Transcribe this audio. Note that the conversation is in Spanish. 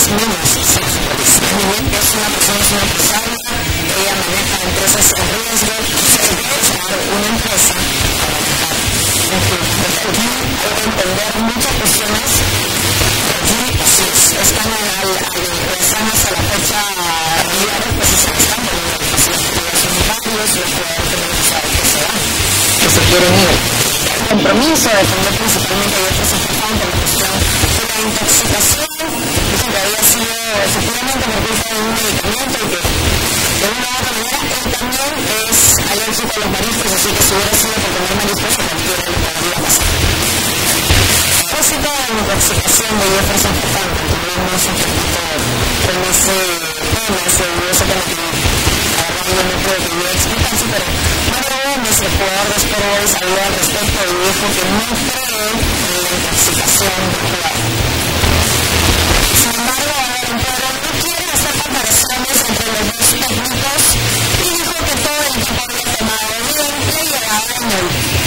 niñas sin supervisión. Es una persona, es una empresaria, ella maneja empresas en riesgo, se debe crear una empresa para manejar un club. Aquí hay que entender muchas cuestiones. Aquí están estamos a la fecha diaria, pues se están poniendo las actividades unitarias, los jugadores tenemos que saber que se van, que se quieren ir. El compromiso de defender principalmente de otros importantes la cuestión de la intoxicación, eso que había sido efectivamente por culpa de un medicamento y que de una u otra manera él también es alérgico a los mariscos, así que si hubiera sido por comer mariscos a cualquiera le podría pasar. A propósito de la intoxicación de Jefferson Farfán, tuvimos un poquito con ese tema, ese dudoso tema que la verdad yo no creo que hubiera explicarse, pero Mario Gómez, el jugador de Sport Boys, habló al respecto y dijo que no cree en la intoxicación del jugador. Sin embargo, Pedro no quiere hacer comparaciones entre los dos técnicos y dijo que todo el equipo había tomado bien la llegada de Mourinho.